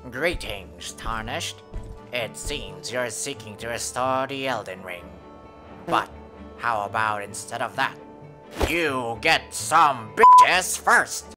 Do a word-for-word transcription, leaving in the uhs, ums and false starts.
Greetings, Tarnished. It seems you're seeking to restore the Elden Ring. But how about instead of that, you get some bitches first?